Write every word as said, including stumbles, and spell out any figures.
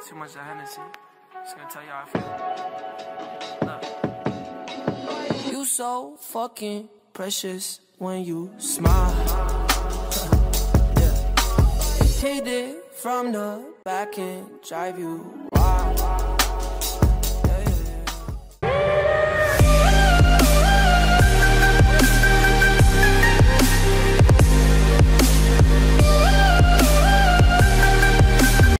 Too much of Hennessy. Just gonna tell you how I feel. Look. You so fucking precious when you smile. Yeah. Hit it from the back and drive you wild.